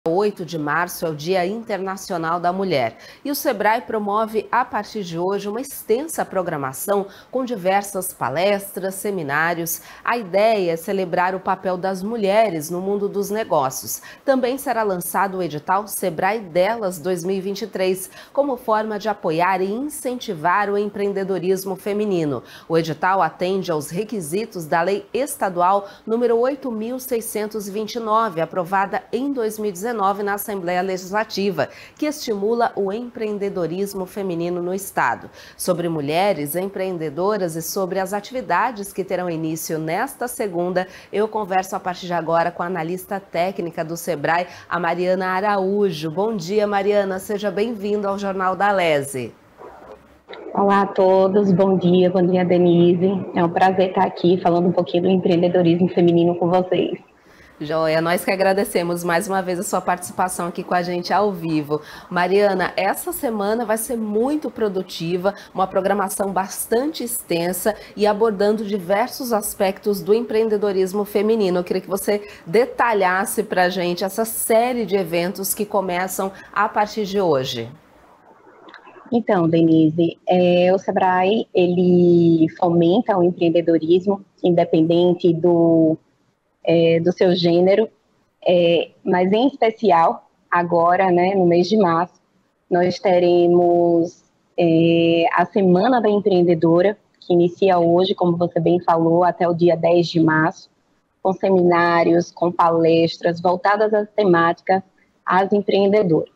8 de março é o Dia Internacional da Mulher e o Sebrae promove a partir de hoje uma extensa programação com diversas palestras, seminários. A ideia é celebrar o papel das mulheres no mundo dos negócios. Também será lançado o edital Sebrae Delas 2023 como forma de apoiar e incentivar o empreendedorismo feminino. O edital atende aos requisitos da Lei Estadual número 8.629, aprovada em 2019 na Assembleia Legislativa, que estimula o empreendedorismo feminino no Estado. Sobre mulheres empreendedoras e sobre as atividades que terão início nesta segunda, eu converso a partir de agora com a analista técnica do Sebrae, a Mariana Araújo. Bom dia, Mariana. Seja bem-vinda ao Jornal da Lese. Olá a todos, bom dia, Denise. É um prazer estar aqui falando um pouquinho do empreendedorismo feminino com vocês. Joia, nós que agradecemos mais uma vez a sua participação aqui com a gente ao vivo. Mariana, essa semana vai ser muito produtiva, uma programação bastante extensa e abordando diversos aspectos do empreendedorismo feminino. Eu queria que você detalhasse para a gente essa série de eventos que começam a partir de hoje. Então, Denise, o Sebrae, ele fomenta o empreendedorismo, independente do seu gênero, mas em especial, agora, né, no mês de março, nós teremos a Semana da Empreendedora, que inicia hoje, como você bem falou, até o dia 10 de março, com seminários, com palestras voltadas às temáticas às empreendedoras.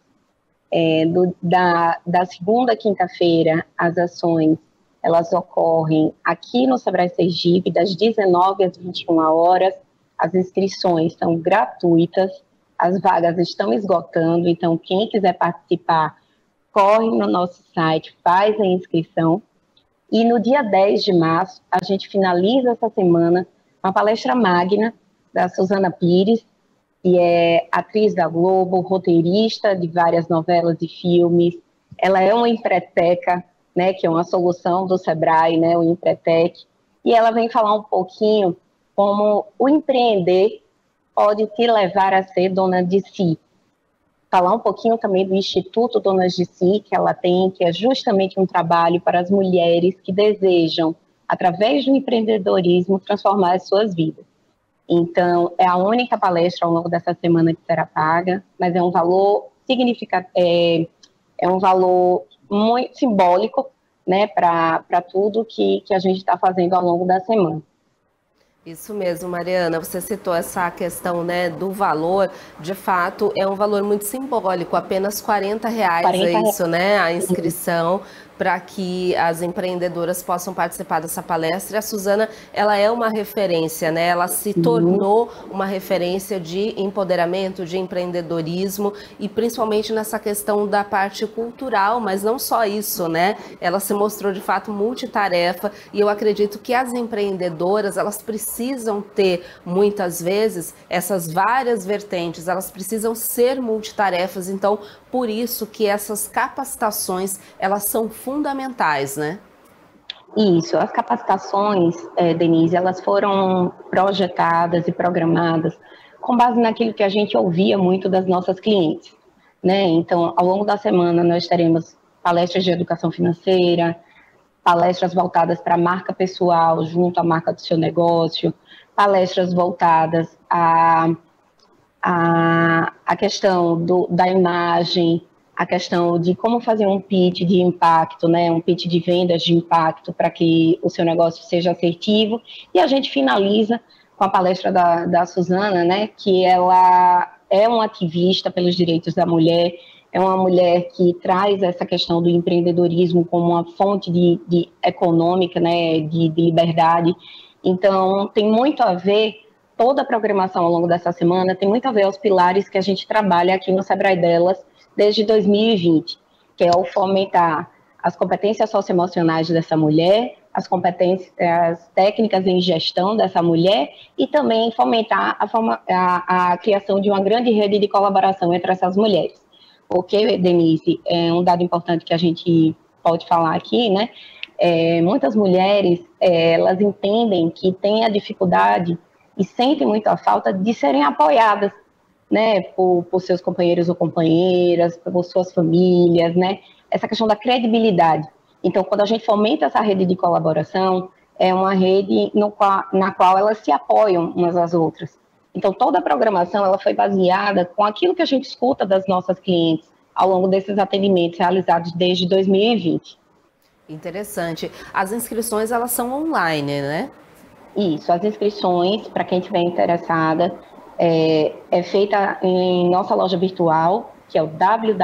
Da segunda à quinta-feira, as ações, elas ocorrem aqui no Sebrae Sergipe, das 19 às 21 horas. As inscrições são gratuitas, as vagas estão esgotando, então quem quiser participar, corre no nosso site, faz a inscrição. E no dia 10 de março, a gente finaliza essa semana com a palestra magna da Suzana Pires, que é atriz da Globo, roteirista de várias novelas e filmes. Ela é uma empreteca, né, que é uma solução do Sebrae, né, o Empretec, e ela vem falar um pouquinho como o empreender pode te levar a ser dona de si. Falar um pouquinho também do Instituto Donas de Si, que ela tem, que é justamente um trabalho para as mulheres que desejam, através do empreendedorismo, transformar as suas vidas. Então, é a única palestra ao longo dessa semana que será paga, mas é um valor significativo, é um valor muito simbólico, né, para tudo que a gente está fazendo ao longo da semana. Isso mesmo, Mariana, você citou essa questão, né, do valor, de fato é um valor muito simbólico, apenas R$40 é isso, né, a inscrição para que as empreendedoras possam participar dessa palestra. A Suzana, ela é uma referência, né, ela se tornou uma referência de empoderamento, de empreendedorismo e principalmente nessa questão da parte cultural, mas não só isso, né, ela se mostrou de fato multitarefa e eu acredito que as empreendedoras, elas precisam ter, muitas vezes, essas várias vertentes, elas precisam ser multitarefas, então, por isso que essas capacitações, elas são fundamentais, né? Isso, as capacitações, Denise, elas foram projetadas e programadas com base naquilo que a gente ouvia muito das nossas clientes, né? Então, ao longo da semana, nós teremos palestras de educação financeira, palestras voltadas para a marca pessoal junto à marca do seu negócio, palestras voltadas à questão da imagem, a questão de como fazer um pitch de impacto, né, um pitch de vendas de impacto para que o seu negócio seja assertivo. E a gente finaliza com a palestra da Suzana, né, que ela é uma ativista pelos direitos da mulher, é uma mulher que traz essa questão do empreendedorismo como uma fonte de econômica, né, de liberdade. Então, tem muito a ver, toda a programação ao longo dessa semana tem muito a ver aos pilares que a gente trabalha aqui no Sebrae Delas desde 2020, que é o fomentar as competências socioemocionais dessa mulher, as competências técnicas em gestão dessa mulher e também fomentar a criação de uma grande rede de colaboração entre essas mulheres. Porque, Denise, é um dado importante que a gente pode falar aqui, né? Muitas mulheres, elas entendem que têm a dificuldade e sentem muito a falta de serem apoiadas, né, por seus companheiros ou companheiras, por suas famílias, né, essa questão da credibilidade. Então, quando a gente fomenta essa rede de colaboração, é uma rede na qual elas se apoiam umas às outras. Então, toda a programação ela foi baseada com aquilo que a gente escuta das nossas clientes ao longo desses atendimentos realizados desde 2020. Interessante. As inscrições, elas são online, né? Isso, as inscrições, para quem estiver interessada, é feita em nossa loja virtual, que é o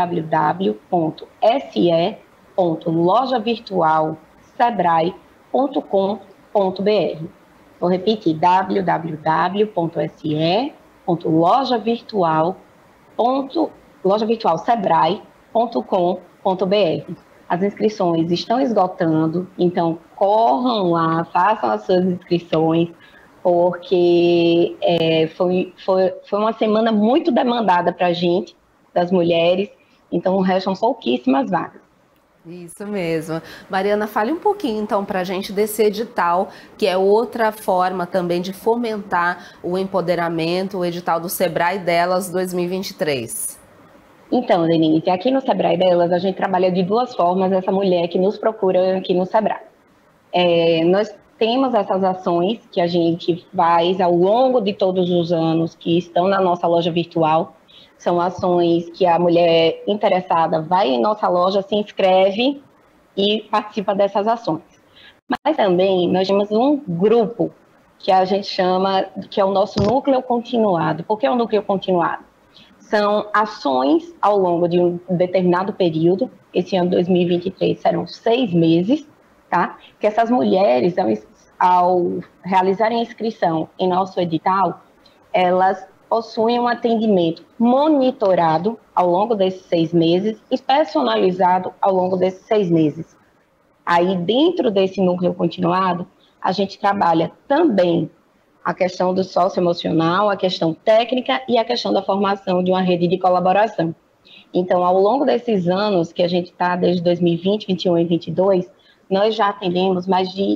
www.se.lojavirtualsebrae.com.br. Vou repetir, www.se.lojavirtualsebrae.com.br. As inscrições estão esgotando, então corram lá, façam as suas inscrições, porque foi uma semana muito demandada para a gente, das mulheres, então restam pouquíssimas vagas. Isso mesmo. Mariana, fale um pouquinho então para a gente desse edital, que é outra forma também de fomentar o empoderamento, o edital do Sebrae Delas 2023. Então, Denise, aqui no Sebrae Delas, a gente trabalha de duas formas essa mulher que nos procura aqui no Sebrae. Nós temos essas ações que a gente faz ao longo de todos os anos que estão na nossa loja virtual. São ações que a mulher interessada vai em nossa loja, se inscreve e participa dessas ações. Mas também nós temos um grupo que a gente chama, que é o nosso núcleo continuado. Por que o núcleo continuado? São ações ao longo de um determinado período, esse ano 2023 serão 6 meses, tá? Que essas mulheres, ao realizarem a inscrição em nosso edital, elas possuem um atendimento monitorado ao longo desses 6 meses e personalizado ao longo desses 6 meses. Aí, dentro desse núcleo continuado, a gente trabalha também a questão do socioemocional, a questão técnica e a questão da formação de uma rede de colaboração. Então, ao longo desses anos que a gente está, desde 2020, 2021 e 2022, nós já atendemos mais de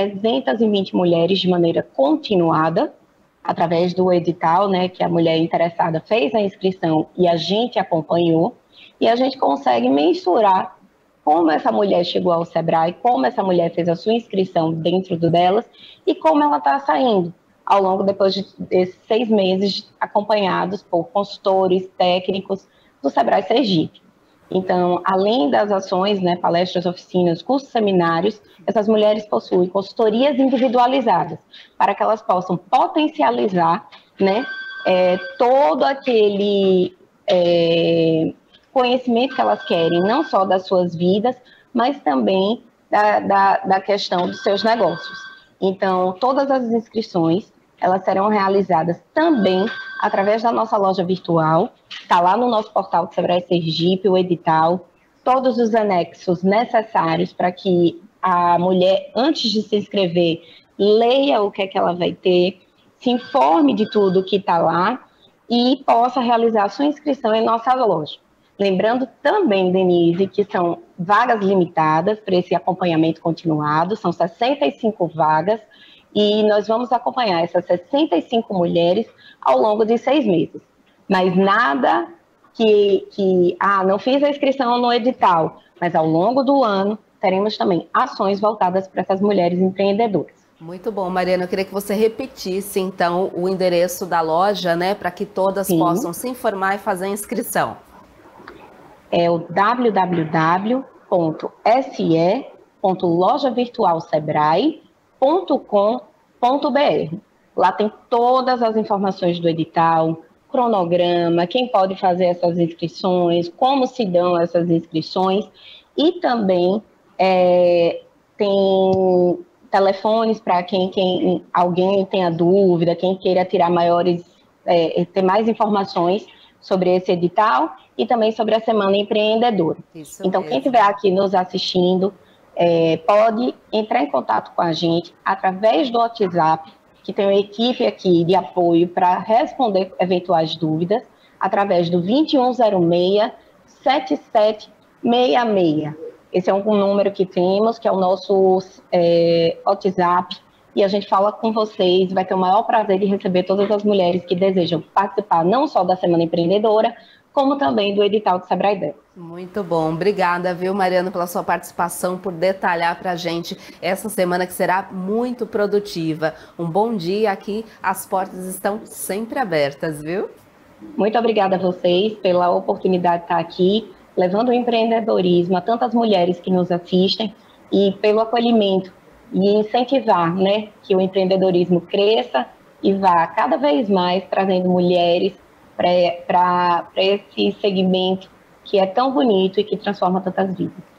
320 mulheres de maneira continuada, através do edital, né, que a mulher interessada fez a inscrição e a gente acompanhou, e a gente consegue mensurar como essa mulher chegou ao Sebrae, como essa mulher fez a sua inscrição dentro delas e como ela está saindo ao longo desses 6 meses acompanhados por consultores, técnicos do Sebrae Sergipe. Então, além das ações, né, palestras, oficinas, cursos, seminários, essas mulheres possuem consultorias individualizadas para que elas possam potencializar, né, todo aquele conhecimento que elas querem, não só das suas vidas, mas também da questão dos seus negócios. Então, todas as inscrições, elas serão realizadas também através da nossa loja virtual, está lá no nosso portal do Sebrae Sergipe, o edital, todos os anexos necessários para que a mulher, antes de se inscrever, leia o que é que ela vai ter, se informe de tudo que está lá e possa realizar a sua inscrição em nossa loja. Lembrando também, Denise, que são vagas limitadas para esse acompanhamento continuado, são 65 vagas, e nós vamos acompanhar essas 65 mulheres ao longo de 6 meses. Mas nada não fiz a inscrição no edital, mas ao longo do ano teremos também ações voltadas para essas mulheres empreendedoras. Muito bom, Mariana. Eu queria que você repetisse, então, o endereço da loja, né, para que todas possam se informar e fazer a inscrição. É o www.se.lojavirtualsebrae.com.br. Lá tem todas as informações do edital, cronograma, quem pode fazer essas inscrições, como se dão essas inscrições e também tem telefones para quem alguém tenha dúvida, quem queira tirar ter mais informações sobre esse edital e também sobre a Semana Empreendedora. Então, quem estiver aqui nos assistindo, pode entrar em contato com a gente através do WhatsApp, que tem uma equipe aqui de apoio para responder eventuais dúvidas, através do 2106-7766. Esse é um número que temos, que é o nosso WhatsApp e a gente fala com vocês, vai ter o maior prazer de receber todas as mulheres que desejam participar não só da Semana Empreendedora, como também do edital do Sebrae Delas. Muito bom, obrigada, viu, Mariana, pela sua participação, por detalhar para a gente essa semana que será muito produtiva. Um bom dia aqui, as portas estão sempre abertas, viu? Muito obrigada a vocês pela oportunidade de estar aqui, levando o empreendedorismo a tantas mulheres que nos assistem e pelo acolhimento e incentivar, né, que o empreendedorismo cresça e vá cada vez mais trazendo mulheres para esse segmento que é tão bonito e que transforma tantas vidas.